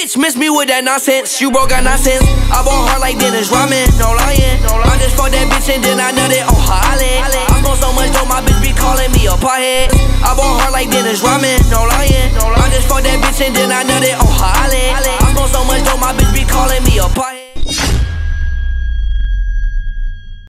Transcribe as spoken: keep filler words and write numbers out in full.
bitch miss me with that nonsense. You broke, got nonsense. I bought hard like Dennis Rodman, no lying. I just fucked that bitch and then I nutted on her island. I smoke so much dope, my bitch be calling me a pothead. I bought hard like Dennis Rodman, no lying. I just fucked that bitch and then I nutted on her island.